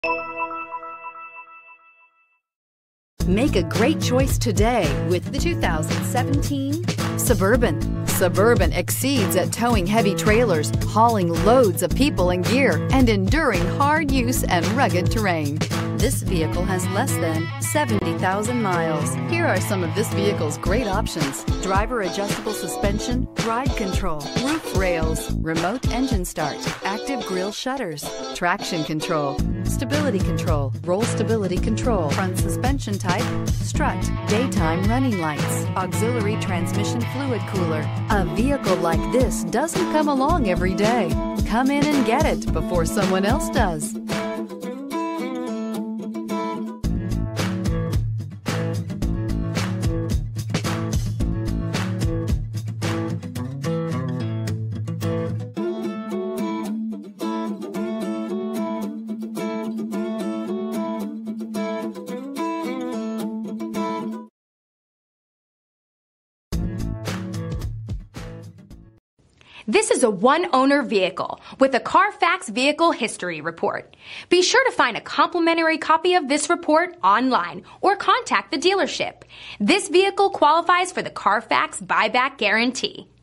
Make a great choice today with the 2017 Suburban. Suburban exceeds at towing heavy trailers, hauling loads of people and gear, and enduring hard use and rugged terrain. This vehicle has less than 70,000 miles. Here are some of this vehicle's great options: driver adjustable suspension, ride control, roof rails, remote engine start, active grille shutters, traction control, stability control, roll stability control, front suspension type, strut, daytime running lights, auxiliary transmission fluid cooler. A vehicle like this doesn't come along every day. Come in and get it before someone else does. This is a one-owner vehicle with a Carfax Vehicle History Report. Be sure to find a complimentary copy of this report online or contact the dealership. This vehicle qualifies for the Carfax Buyback Guarantee.